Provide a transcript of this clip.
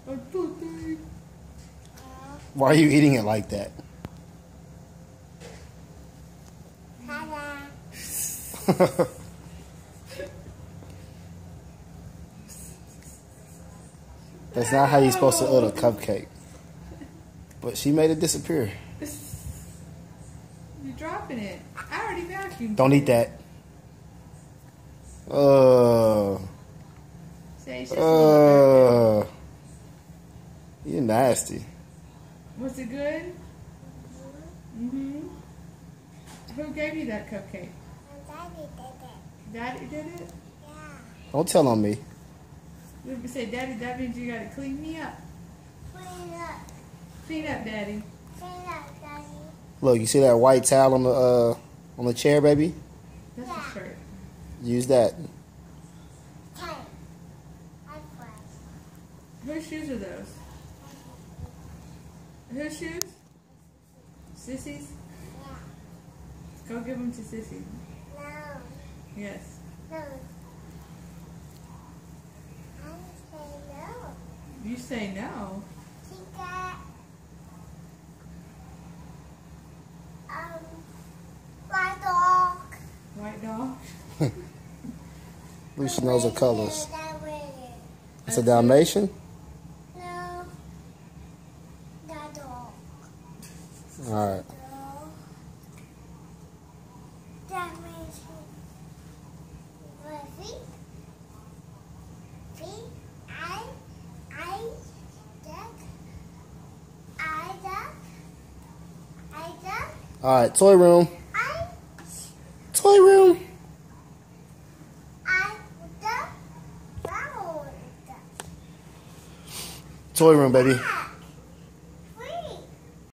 Why are you eating it like that? That's not how you're supposed to eat a cupcake. But she made it disappear. You're dropping it. I already vacuumed. Don't eat that. You're nasty. Was it good? Who gave you that cupcake? Daddy did it. Daddy did it? Yeah. Don't tell on me. If you say Daddy, that means you gotta clean me up. Clean up. Clean up, Daddy. Clean up, Daddy. Look, you see that white towel on the chair, baby? That's a shirt. Use that. Okay. Whose shoes are those? Whose shoes? Sissy's? Yeah. Go give them to Sissy. No. Yes. No. I say no. You say no. She got white dog. White dog? At least she knows the colors. That way. It's a Dalmatian? No. That dog. Alright. That means feet. Feet. Duck. Alright, toy room. Toy room. Duck. Toy room, baby.